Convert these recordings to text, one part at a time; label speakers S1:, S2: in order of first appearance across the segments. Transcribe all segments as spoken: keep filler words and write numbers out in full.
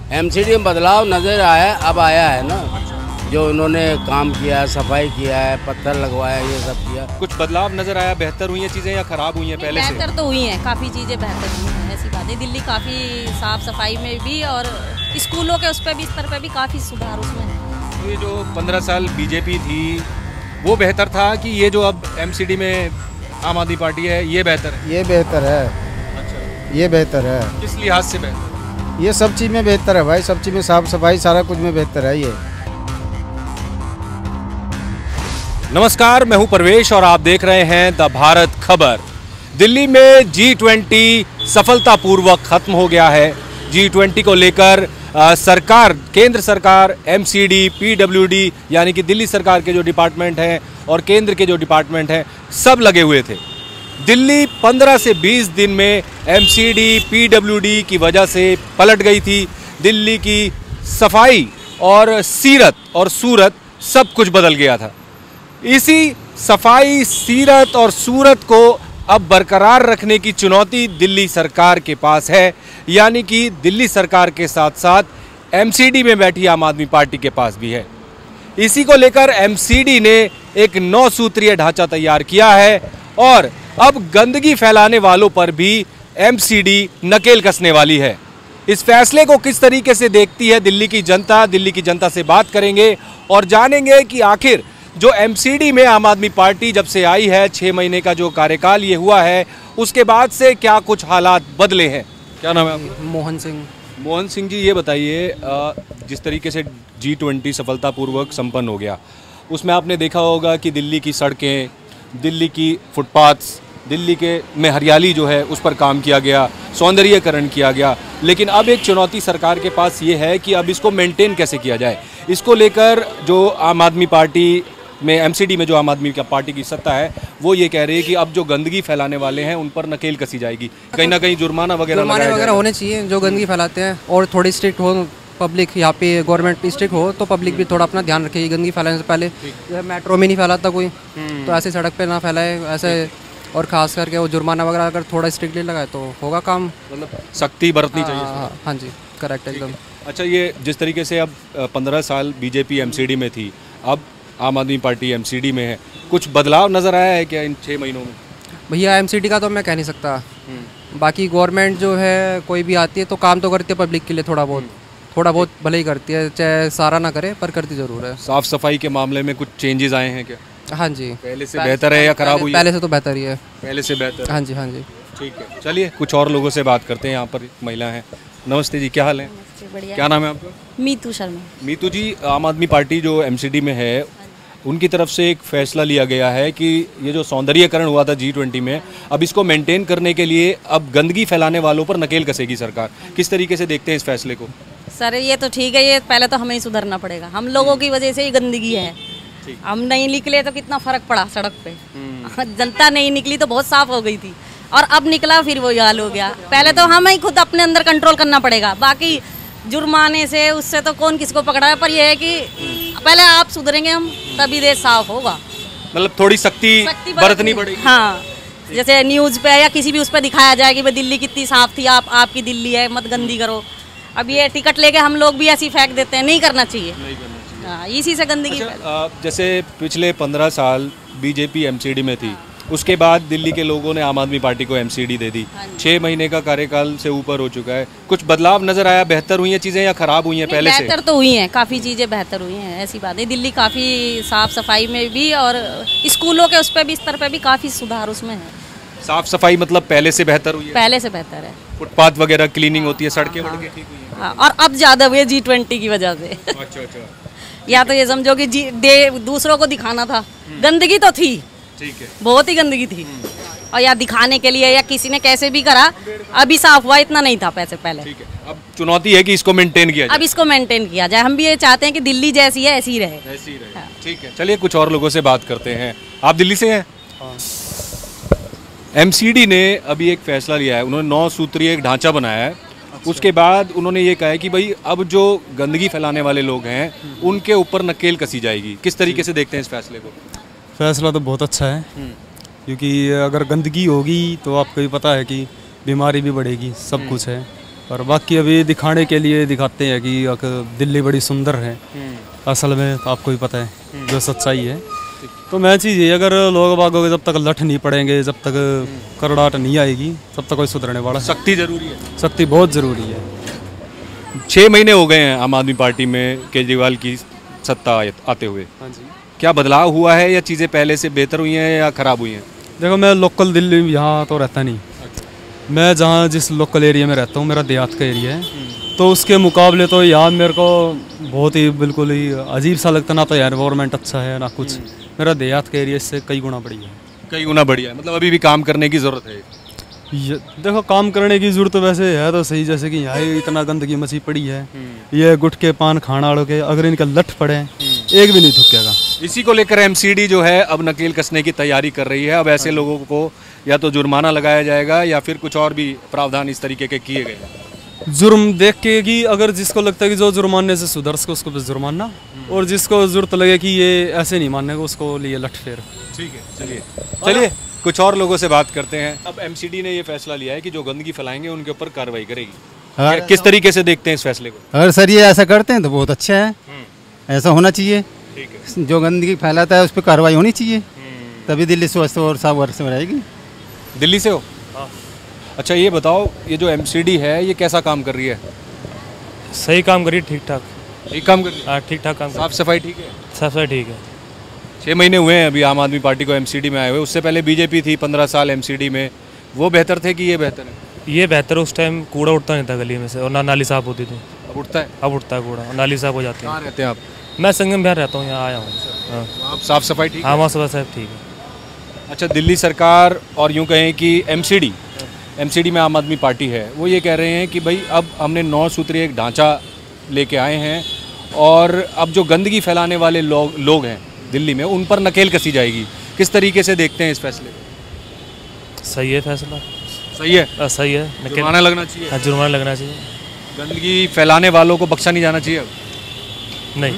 S1: MCD में बदलाव नज़र आया, अब आया है ना, जो उन्होंने काम किया है, सफाई किया है, पत्थर लगवाया, ये सब किया।
S2: कुछ बदलाव नजर आया? बेहतर हुई हैं चीज़ें या खराब हुई हैं पहले से?
S3: बेहतर तो हुई हैं, काफ़ी चीज़ें बेहतर हुई हैं, ऐसी बात है। दिल्ली काफ़ी साफ सफाई में भी और स्कूलों के उस पर भी, स्तर पर भी काफ़ी सुधार उसमें है।
S2: तो ये जो पंद्रह साल बीजेपी थी वो बेहतर था कि ये जो अब एमसीडी में आम आदमी पार्टी है ये बेहतर है?
S4: ये बेहतर है।
S2: अच्छा,
S4: ये बेहतर है।
S2: किस लिहाज से बेहतर?
S4: ये सब चीज़ में बेहतर है भाई, सब चीज़ में साफ सफाई सारा कुछ में बेहतर है ये।
S2: नमस्कार, मैं हूं परवेश और आप देख रहे हैं द भारत खबर। दिल्ली में जी ट्वेंटी सफलतापूर्वक खत्म हो गया है। जी ट्वेंटी को लेकर आ, सरकार, केंद्र सरकार, एमसीडी, पीडब्ल्यूडी यानी कि दिल्ली सरकार के जो डिपार्टमेंट हैं और केंद्र के जो डिपार्टमेंट हैं सब लगे हुए थे। दिल्ली पंद्रह से बीस दिन में एमसीडी, पीडब्ल्यूडी की वजह से पलट गई थी। दिल्ली की सफाई और सीरत और सूरत सब कुछ बदल गया था। इसी सफाई, सीरत और सूरत को अब बरकरार रखने की चुनौती दिल्ली सरकार के पास है, यानी कि दिल्ली सरकार के साथ साथ एमसीडी में बैठी आम आदमी पार्टी के पास भी है। इसी को लेकर एमसीडी ने एक नौ सूत्रीय ढांचा तैयार किया है और अब गंदगी फैलाने वालों पर भी एमसीडी नकेल कसने वाली है। इस फैसले को किस तरीके से देखती है दिल्ली की जनता, दिल्ली की जनता से बात करेंगे और जानेंगे कि आखिर जो एमसीडी में आम आदमी पार्टी जब से आई है, छः महीने का जो कार्यकाल ये हुआ है, उसके बाद से क्या कुछ हालात बदले हैं। क्या नाम है आपका?
S5: मोहन सिंह।
S2: मोहन सिंह जी, ये बताइए, जिस तरीके से जी ट्वेंटी सफलतापूर्वक संपन्न हो गया, उसमें आपने देखा होगा कि दिल्ली की सड़कें, दिल्ली की फुटपाथ्स, दिल्ली के में हरियाली जो है उस पर काम किया गया, सौंदर्यीकरण किया गया। लेकिन अब एक चुनौती सरकार के पास ये है कि अब इसको मेंटेन कैसे किया जाए। इसको लेकर जो आम आदमी पार्टी में, एमसीडी में जो आम आदमी का पार्टी की सत्ता है, वो ये कह रही है कि अब जो गंदगी फैलाने वाले हैं उन पर नकेल कसी जाएगी, कहीं ना कहीं जुर्माना वगैरह
S5: जुर्माने वगैरह होने चाहिए जो गंदगी फैलाते हैं, और थोड़ी स्ट्रिक्ट हो पब्लिक, यहाँ पे गवर्नमेंट स्ट्रिक्ट हो तो पब्लिक भी थोड़ा अपना ध्यान रखेगी गंदगी फैलाने से पहले। मेट्रो में नहीं फैलाता कोई, तो ऐसे सड़क पे ना फैलाए ऐसे, और खास करके वो जुर्माना वगैरह अगर थोड़ा स्ट्रिक्टली लगाए तो होगा काम,
S2: मतलब सख्ती बरतनी चाहिए।
S5: हाँ, हाँ जी, करेक्ट एकदम।
S2: अच्छा, ये जिस तरीके से अब पंद्रह साल बीजेपी एमसीडी में थी, अब आम आदमी पार्टी एमसीडी में है, कुछ बदलाव नज़र आया है क्या इन छः महीनों में?
S5: भैया एमसीडी का तो मैं कह नहीं सकता, बाकी गवर्नमेंट जो है कोई भी आती है तो काम तो करती है पब्लिक के लिए, थोड़ा बहुत थोड़ा बहुत भले ही करती है, चाहे सारा ना करे पर करती ज़रूर है।
S2: साफ़ सफाई के मामले में कुछ चेंजेस आए हैं क्या?
S5: हाँ जी,
S2: पहले से बेहतर है या खराब हुई?
S5: पहले से तो बेहतर ही है।
S2: पहले से बेहतर?
S5: हाँ जी, हाँ जी।
S2: ठीक है, चलिए कुछ और लोगों से बात करते हैं। यहाँ पर महिला हैं। नमस्ते जी, क्या हाल है? क्या नाम है आपका?
S3: मीतू शर्मा।
S2: मीतू जी, आम आदमी पार्टी जो एमसीडी में है, उनकी तरफ से एक फैसला लिया गया है कि ये जो सौंदर्यीकरण हुआ था जी ट्वेंटी में, अब इसको मेंटेन करने के लिए अब गंदगी फैलाने वालों पर नकेल कसेगी सरकार। किस तरीके से देखते हैं इस फैसले को?
S3: सर ये तो ठीक है, ये पहले तो हमें ही सुधरना पड़ेगा, हम लोगों की वजह से ही गंदगी है। हम नहीं निकले तो कितना फर्क पड़ा सड़क पे, जनता नहीं निकली तो बहुत साफ हो गई थी, और अब निकला फिर वो हाल हो गया। पहले तो हमें ही खुद अपने अंदर कंट्रोल करना पड़ेगा, बाकी जुर्माने से उससे तो कौन किसको पकड़ा है, पर यह है कि पहले आप सुधरेंगे हम तभी देश साफ होगा।
S2: मतलब थोड़ी सख्ती बरतनी पड़ेगी।
S3: हाँ, जैसे न्यूज़ पे या किसी भी उस पर दिखाया जाए कि भाई दिल्ली कितनी साफ थी, आप आपकी दिल्ली है, मत गंदी करो। अब ये टिकट लेके हम लोग भी ऐसी फेंक देते हैं, नहीं करना चाहिए, नहीं करना चाहिए। हाँ, इसी से गंदगी।
S2: अच्छा, जैसे पिछले पंद्रह साल बीजेपी एमसीडी में थी, उसके बाद दिल्ली के लोगों ने आम आदमी पार्टी को एमसीडी दे दी। छः महीने का कार्यकाल से ऊपर हो चुका है, कुछ बदलाव नजर आया? बेहतर हुई हैं चीज़ें या खराब हुई हैं पहले से?
S3: बेहतर तो हुई हैं, काफ़ी चीज़ें बेहतर हुई हैं, ऐसी बात है। दिल्ली काफ़ी साफ सफाई में भी और स्कूलों के उस पर भी, स्तर पर भी काफ़ी सुधार उसमें है।
S2: साफ सफाई मतलब पहले से बेहतर हुई है?
S3: पहले से बेहतर है।
S2: फुटपाथ वगैरह क्लीनिंग होती है, सड़कें वड़कें ठीक हुई हैं?
S3: हाँ, और अब ज़्यादा हुई है जी ट्वेंटी की वजह से।
S2: अच्छा अच्छा।
S3: या तो ये समझो कि जी दे दूसरों को दिखाना था, गंदगी तो थी,
S2: ठीक है,
S3: बहुत ही गंदगी थी, और या दिखाने के लिए या किसी ने कैसे भी करा, अभी साफ हुआ, इतना नहीं था पैसे पहले।
S2: ठीक है, अब चुनौती है कि इसको मेंटेन किया जाए।
S3: अब इसको मेंटेन किया जाए, हम भी ये चाहते हैं कि दिल्ली जैसी है ऐसी ही रहे।
S2: ऐसी ही रहे। ठीक है, चलिए कुछ और लोगों से बात करते हैं। आप दिल्ली से हैं? एमसीडी ने अभी एक फैसला लिया है, उन्होंने नौ सूत्रीय एक ढांचा बनाया है। अच्छा। उसके बाद उन्होंने ये कहा है कि भाई अब जो गंदगी फैलाने वाले लोग हैं उनके ऊपर नकेल कसी जाएगी। किस तरीके से देखते हैं इस फैसले को?
S6: फैसला तो बहुत अच्छा है, क्योंकि अगर गंदगी होगी तो आपको भी पता है कि बीमारी भी बढ़ेगी, सब कुछ है। और बाकी अभी दिखाने के लिए दिखाते हैं कि अक- दिल्ली बड़ी सुंदर है। असल में तो आपको भी पता है जो सच्चाई है। तो मैं चीज़ ये, अगर लोग बागों के जब तक लठ नहीं पड़ेंगे, जब तक करड़ाहट नहीं आएगी, तब तक कोई सुधरने वाला है।
S2: सख्ती जरूरी है।
S6: सख्ती बहुत ज़रूरी है।
S2: छः महीने हो गए हैं आम आदमी पार्टी में केजरीवाल की सत्ता आए- आते हुए।
S6: हाँ जी।
S2: क्या बदलाव हुआ है या चीज़ें पहले से बेहतर हुई हैं या ख़राब हुई हैं?
S6: देखो, मैं लोकल दिल्ली यहाँ तो रहता नहीं। मैं जहाँ जिस लोकल एरिया में रहता हूँ, मेरा देहात का एरिया है, तो उसके मुकाबले तो यहाँ मेरे को बहुत ही बिल्कुल ही अजीब सा लगता। ना तो यार एनवायरनमेंट अच्छा है ना कुछ। मेरा देहात का एरिया इससे कई गुना बढ़िया है।
S2: कई गुना बढ़िया है, मतलब अभी भी काम करने की ज़रूरत है।
S6: ये देखो, काम करने की जरूरत तो वैसे है तो सही, जैसे कि यहाँ ही इतना गंदगी मची पड़ी है। ये गुटके पान खाना वालों के अगर इनका लठ पड़े, एक भी नहीं थुकेगा।
S2: इसी को लेकर एमसीडी जो है अब नकेल कसने की तैयारी कर रही है। अब ऐसे लोगों को या तो जुर्माना लगाया जाएगा या फिर कुछ और भी प्रावधान इस तरीके के किए गए हैं।
S6: जुर्म देख के कि अगर जिसको लगता है कि जो जुर्माने से सुधर सके उसको बस जुर्माना, और जिसको जरूरत लगे कि ये ऐसे नहीं मानने को उसको लिए लठ फेर।
S2: ठीक है, चलिए चलिए कुछ और लोगों से बात करते हैं। अब एमसीडी ने ये फैसला लिया है कि जो गंदगी फैलाएंगे उनके ऊपर कार्रवाई करेगी।
S4: हाँ।
S2: क्या- किस तरीके से देखते हैं इस फैसले को?
S4: अगर सर ये ऐसा करते हैं तो बहुत अच्छा है, ऐसा होना चाहिए।
S2: ठीक है।
S4: जो गंदगी फैलाता है उस पर कार्रवाई होनी चाहिए, तभी दिल्ली स्वच्छ और साफ वर्ष में रहेगी।
S2: दिल्ली से हो? अच्छा, ये बताओ, ये जो एमसीडी है ये कैसा काम कर रही है?
S7: सही काम करिए, ठीक ठाक।
S2: ठीक काम कर रही है?
S7: हाँ, ठीक ठाक काम।
S2: साफ सफाई ठीक है?
S7: सब सब ठीक है।
S2: छः महीने हुए हैं अभी आम आदमी पार्टी को एमसीडी में आए हुए। उससे पहले बीजेपी थी पंद्रह साल एमसीडी में। वो बेहतर थे कि ये बेहतर है?
S7: ये बेहतर, उस टाइम कूड़ा उठता नहीं था गली में से और ना नाली साफ होती थी।
S2: अब उठता है?
S7: अब उठता है कूड़ा और नाली साफ हो जाती
S2: कहाँ
S7: है।
S2: रहते हैं आप?
S7: मैं संगम बिहार रहता हूँ, यहाँ आया हूँ। हाँ,
S2: आप साफ सफाई ठीक है?
S7: हाँ, वहाँ सुबह साहब ठीक है।
S2: अच्छा, दिल्ली सरकार और यूं कहें कि एमसीडी एमसीडी में आम आदमी पार्टी है, वो ये कह रहे हैं कि भाई अब हमने नौ सूत्रीय एक ढांचा लेके आए हैं और अब जो गंदगी फैलाने वाले लोग लोग हैं दिल्ली में उन पर नकेल कसी जाएगी। किस तरीके से देखते हैं इस फैसले को?
S7: सही है फैसला।
S2: सही है?
S7: हाँ, सही है। नकेल-
S2: जुर्माना लगना चाहिए?
S7: हाँ, जुर्माना लगना चाहिए।
S2: गंदगी फैलाने वालों को बख्शा नहीं जाना चाहिए अब?
S7: नहीं,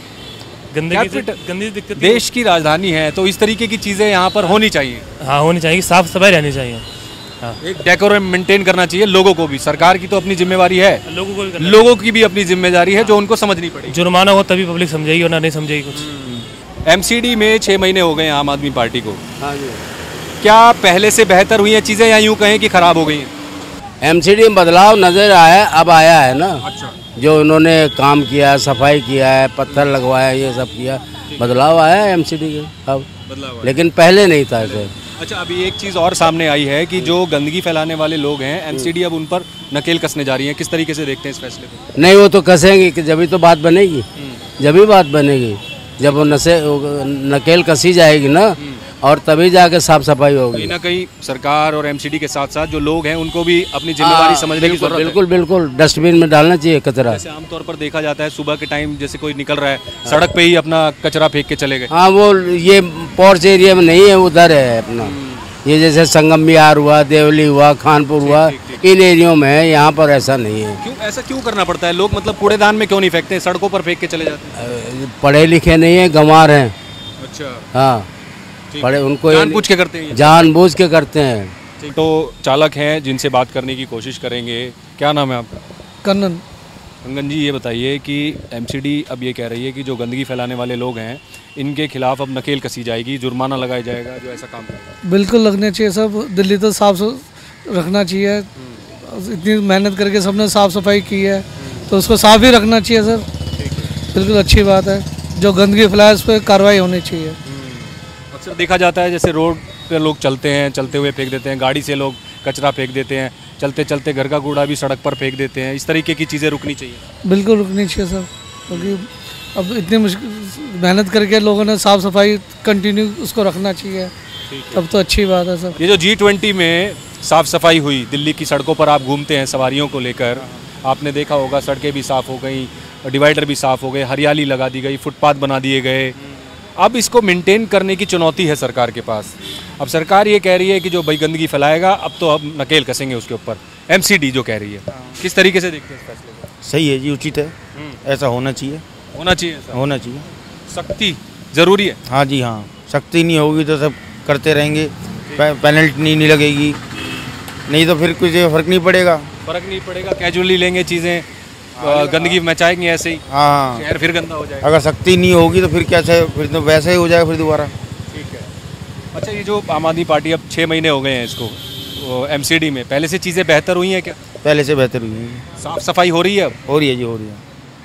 S7: गंदगी से
S2: Capital-
S7: गंदगी से दिक्कत
S2: देश की राजधानी है तो इस तरीके की चीज़ें यहाँ पर होनी चाहिए।
S7: हाँ, होनी चाहिए, साफ सफाई रहनी चाहिए। हाँ,
S2: एक डेकोरम मेंटेन करना चाहिए लोगों को भी। सरकार की तो अपनी जिम्मेवारी है,
S7: लोगों को भी करना
S2: लोगों की भी अपनी जिम्मेदारी है जो उनको समझनी पड़ेगी।
S7: चाहिए। जुर्माना हो तभी पब्लिक समझेगी और ना नहीं समझेगी कुछ।
S2: एमसीडी में छः महीने हो गए हैं आम आदमी पार्टी को।
S1: हाँ जी।
S2: क्या पहले से बेहतर हुई हैं चीज़ें या यूं कहें कि खराब हो गई हैं?
S1: एमसीडी में बदलाव नज़र आया, अब आया है ना।
S2: अच्छा।
S1: जो उन्होंने काम किया, सफाई किया है, पत्थर लगवाया, ये सब किया, बदलाव आया है एमसीडी के अब।
S2: बदलाव
S1: लेकिन पहले नहीं था ऐसे।
S2: अच्छा, अभी एक चीज़ और सामने आई है कि जो गंदगी फैलाने वाले लोग हैं एमसीडी अब उन पर नकेल कसने जा रही है। किस तरीके से देखते हैं इस फैसले को?
S1: नहीं, वो तो कसेंगे कि जब ही तो बात बनेगी, जब ही बात बनेगी, जब वो नशे नकेल कसी जाएगी ना, और तभी जाके साफ सफाई
S2: कहीं
S1: होगी।
S2: ना कहीं सरकार और एमसीडी के साथ साथ जो लोग हैं उनको भी अपनी जिम्मेदारी
S1: हाँ,
S2: समझने की
S1: बिल्कुल
S2: जरूरत है।
S1: बिल्कुल बिल्कुल डस्टबिन में डालना चाहिए कचरा।
S2: जैसे आमतौर पर देखा जाता है सुबह के टाइम जैसे कोई निकल रहा है सड़क पे ही अपना कचरा फेंक के चले गए।
S1: हाँ, वो ये पॉर्च एरिया में नहीं है, उधर है अपना। ये जैसे संगम विहार हुआ, देवली हुआ, खानपुर हुआ, इन एरियो में है, यहाँ पर ऐसा नहीं है।
S2: क्यों ऐसा क्यों करना पड़ता है? लोग मतलब कूड़ेदान में क्यों नहीं फेंकते हैं, सड़कों पर फेंक के चले जाते हैं?
S1: पढ़े लिखे नहीं है, गंवार हैं।
S2: अच्छा,
S1: हाँ, पढ़े उनको ये-
S2: जानबूझ के करते हैं ये?
S1: जानबूझ के करते हैं।
S2: तो चालक हैं जिनसे बात करने की कोशिश करेंगे। क्या नाम है आपका?
S8: कन्नन।
S2: कंगन जी, ये बताइए कि एमसीडी अब ये कह रही है कि जो गंदगी फैलाने वाले लोग हैं इनके खिलाफ अब नकेल कसी जाएगी, जुर्माना लगाया जाएगा जो ऐसा काम करेगा।
S8: बिल्कुल लगने चाहिए सब। दिल्ली तो साफ सु- रखना चाहिए। इतनी मेहनत करके सबने साफ सफाई की है तो उसको साफ ही रखना चाहिए सर। बिल्कुल अच्छी बात है। जो गंदगी फैलाए उस पर कार्रवाई होनी चाहिए।
S2: अक्सर देखा जाता है जैसे रोड पे लोग चलते हैं, चलते हुए फेंक देते हैं, गाड़ी से लोग कचरा फेंक देते हैं, चलते चलते घर का कूड़ा भी सड़क पर फेंक देते हैं। इस तरीके की चीज़ें रुकनी चाहिए।
S8: बिल्कुल रुकनी चाहिए सर, क्योंकि अब इतनी मुश्किल मेहनत करके लोगों ने साफ सफाई कंटिन्यू उसको रखना चाहिए, तब तो अच्छी बात है सर।
S2: ये जो जी ट्वेंटी में साफ़ सफाई हुई, दिल्ली की सड़कों पर आप घूमते हैं सवारियों को लेकर, आपने देखा होगा सड़कें भी साफ़ हो गई, डिवाइडर भी साफ़ हो गए, हरियाली लगा दी गई, फुटपाथ बना दिए गए। अब इसको मेंटेन करने की चुनौती है सरकार के पास। अब सरकार ये कह रही है कि जो भाई गंदगी फैलाएगा अब तो अब नकेल कसेंगे उसके ऊपर। एमसीडी जो कह रही है, किस तरीके से देखते हैं इस फैसले को?
S9: सही है जी, उचित है, ऐसा होना चाहिए।
S2: होना चाहिए ऐसा?
S9: होना चाहिए।
S2: सख्ती ज़रूरी है।
S9: हाँ जी हाँ, सख्ती नहीं होगी तो सब करते रहेंगे, पेनल्टी नहीं, नहीं लगेगी, नहीं तो फिर कुछ फर्क नहीं पड़ेगा।
S2: फर्क नहीं पड़ेगा, कैजुअली लेंगे चीज़ें, गंदगी मचाएंगे ऐसे ही,
S9: हाँ,
S2: शहर फिर गंदा हो जाएगा।
S9: अगर सख्ती नहीं होगी तो फिर क्या है, फिर तो वैसे ही हो जाएगा फिर दोबारा।
S2: ठीक है। अच्छा, ये जो आम आदमी पार्टी अब छः महीने हो गए हैं इसको एमसीडी में, पहले से चीज़ें बेहतर हुई हैं क्या?
S9: पहले से बेहतर हुई है,
S2: साफ सफाई हो रही है अब?
S9: हो रही है जी, हो रही है।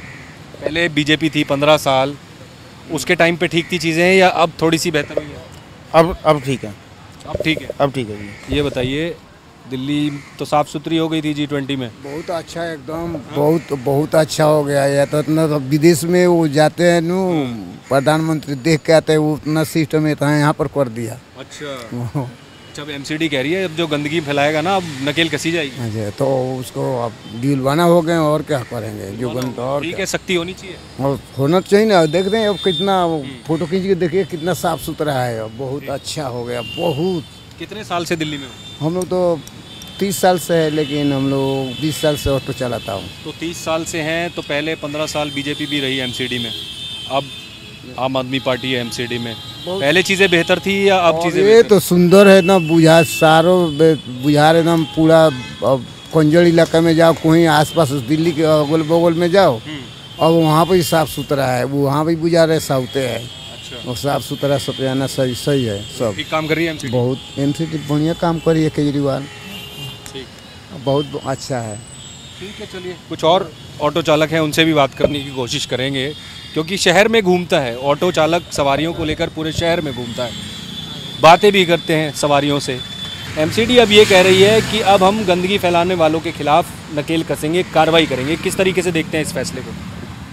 S2: पहले बीजेपी थी पंद्रह साल, उसके टाइम पे ठीक थी चीज़ें या अब थोड़ी सी बेहतर हुई है?
S9: अब अब ठीक है,
S2: अब ठीक है,
S9: अब ठीक है जी।
S2: ये बताइए, दिल्ली तो साफ़ सुथरी हो गई थी जी ट्वेंटी में?
S10: बहुत अच्छा, एकदम बहुत बहुत अच्छा हो गया है। तो इतना तो विदेश में वो जाते हैं नु प्रधानमंत्री देख के आते हैं, वो उतना सिस्टम है यहाँ पर कर दिया।
S2: अच्छा, जब एमसीडी कह रही है अब जो गंदगी फैलाएगा ना अब नकेल कसी जाएगी।
S10: अच्छा, तो उसको अब दिलवाना हो गए और क्या करेंगे, जो गंदा और
S2: ठीक है, सख्ती होनी चाहिए
S10: और होना चाहिए ना। देख रहे हैं अब कितना फोटो खींच के देखिए कितना साफ सुथरा है, अब बहुत अच्छा हो गया बहुत।
S2: कितने साल से दिल्ली में हो?
S10: हम लोग तो तीस साल से है, लेकिन हम लोग बीस साल से ऑटो चलाता हूँ।
S2: तो तीस साल से हैं, तो पहले पंद्रह साल बीजेपी भी रही एमसीडी में, अब आम आदमी पार्टी है एमसीडी में। पहले चीज़ें बेहतर थी या अब चीज़ें?
S10: ये तो सुंदर है ना, बुझा सारो बुझार एकदम पूरा। अब कंजर इलाका में जाओ, कहीं आसपास दिल्ली के अगल बगल में जाओ, अब वहाँ पर साफ सुथरा है, वो वहाँ भी बुझा रहे साउते है। अच्छा। और साफ सुथरा सत्याना सही सही है, सब
S2: ठीक काम कर रही है एमसीडी।
S10: बहुत एमसीडी बढ़िया काम कर रही है केजरीवाल,
S2: ठीक,
S10: बहुत अच्छा है।
S2: ठीक है, चलिए कुछ और ऑटो चालक हैं उनसे भी बात करने की कोशिश करेंगे, क्योंकि शहर में घूमता है ऑटो चालक, सवारियों को लेकर पूरे शहर में घूमता है, बातें भी करते हैं सवारियों से। एमसीडी अब ये कह रही है कि अब हम गंदगी फैलाने वालों के खिलाफ नकेल कसेंगे, कार्रवाई करेंगे। किस तरीके से देखते हैं इस फैसले को?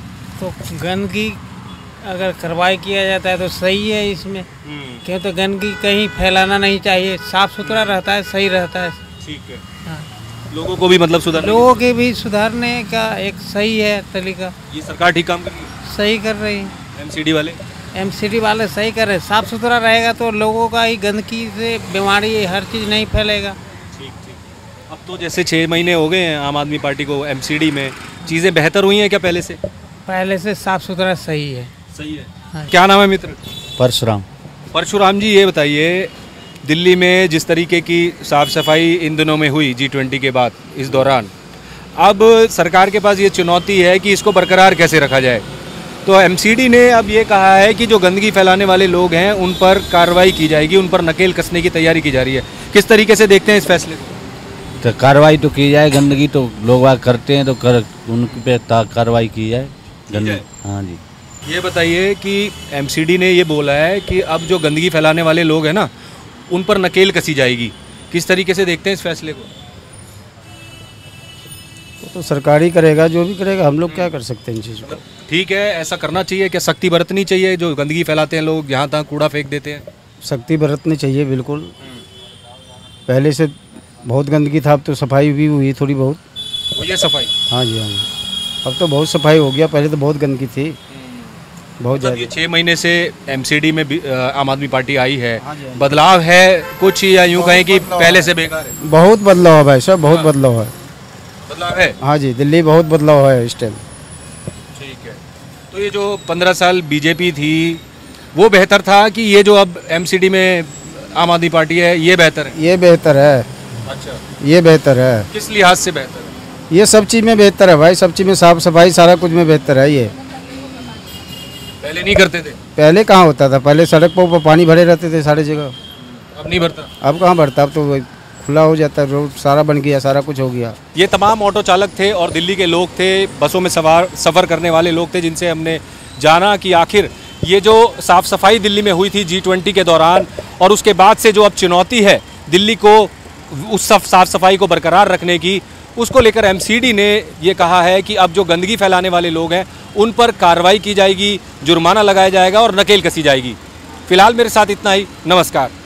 S11: तो गंदगी अगर कार्रवाई किया जाता है तो सही है इसमें, क्यों तो गंदगी कहीं फैलाना नहीं चाहिए, साफ सुथरा रहता है, सही रहता है।
S2: ठीक है, हाँ। लोगों को भी मतलब सुधार,
S11: लोगों के भी सुधारने का एक सही है तरीका।
S2: ये सरकार ठीक काम कर रही है,
S11: सही कर रही है।
S2: एमसीडी वाले
S11: एमसीडी वाले सही कर रहे हैं, साफ सुथरा रहेगा तो लोगों का ही गंदगी से बीमारी हर चीज़ नहीं फैलेगा।
S2: ठीक ठीक। अब तो जैसे छः महीने हो गए हैं आम आदमी पार्टी को एमसीडी में, चीज़ें बेहतर हुई हैं क्या पहले से?
S11: पहले से साफ सुथरा सही है।
S2: सही है,
S11: हाँ।
S2: क्या नाम है मित्र?
S1: परशुराम।
S2: परशुराम जी, ये बताइए, दिल्ली में जिस तरीके की साफ़ सफाई इन दिनों में हुई जी ट्वेंटी के बाद, इस दौरान अब सरकार के पास ये चुनौती है कि इसको बरकरार कैसे रखा जाए। तो एमसीडी ने अब ये कहा है कि जो गंदगी फैलाने वाले लोग हैं उन पर कार्रवाई की जाएगी, उन पर नकेल कसने की तैयारी की जा रही है। किस तरीके से देखते हैं इस फैसले को?
S1: तो कार्रवाई तो की जाए, गंदगी तो लोग बाग करते हैं तो कर उन पे कार्रवाई की जाए, गंदगी। हाँ जी।
S2: ये बताइए कि एमसीडी ने ये बोला है कि अब जो गंदगी फैलाने वाले लोग हैं ना उन पर नकेल कसी जाएगी। किस तरीके से देखते हैं इस फैसले को?
S1: तो सरकार ही करेगा, जो भी करेगा, हम लोग क्या कर सकते हैं इन चीज़ों को।
S2: ठीक है, ऐसा करना चाहिए क्या? सख्ती बरतनी चाहिए? जो गंदगी फैलाते हैं लोग, यहाँ तहाँ कूड़ा फेंक देते हैं,
S1: सख्ती बरतनी चाहिए बिल्कुल। पहले से बहुत गंदगी था, अब तो सफाई भी हुई थोड़ी बहुत।
S2: हुई है सफाई?
S1: हाँ जी, हाँ जी, अब तो बहुत सफाई हो गया, पहले तो बहुत गंदगी थी बहुत ज़्यादा।
S2: ये छः महीने से एमसीडी में भी, आम आदमी पार्टी आई है, बदलाव है कुछ या यूँ कहें कि पहले से बेकार है?
S1: बहुत बदलाव है भाई साहब, बहुत बदलाव है।
S2: बदलाव है?
S1: हाँ जी, दिल्ली बहुत बदलाव है इस टाइम।
S2: ठीक है, तो ये जो पंद्रह साल बीजेपी थी वो बेहतर था कि ये जो अब एमसीडी में आम आदमी पार्टी है ये बेहतर है?
S1: ये बेहतर है।
S2: अच्छा,
S1: ये बेहतर है।
S2: किस लिहाज से बेहतर है?
S1: ये सब चीज़ में बेहतर है भाई, सब चीज़ में साफ सफाई सारा कुछ में बेहतर है। ये
S2: पहले नहीं करते थे?
S1: पहले कहाँ होता था, पहले सड़क पर पानी भरे रहते थे सारे जगह,
S2: अब नहीं भरता।
S1: अब कहाँ भरता, अब तो खुला हो जाता है, रोड सारा बन गया, सारा कुछ हो गया।
S2: ये तमाम ऑटो चालक थे और दिल्ली के लोग थे, बसों में सवार सफ़र करने वाले लोग थे, जिनसे हमने जाना कि आखिर ये जो साफ़ सफाई दिल्ली में हुई थी जी ट्वेंटी के दौरान और उसके बाद से जो अब चुनौती है दिल्ली को उस साफ़ सफाई को बरकरार रखने की, उसको लेकर एमसीडी ने ये कहा है कि अब जो गंदगी फैलाने वाले लोग हैं उन पर कार्रवाई की जाएगी, जुर्माना लगाया जाएगा और नकेल कसी जाएगी। फिलहाल मेरे साथ इतना ही, नमस्कार।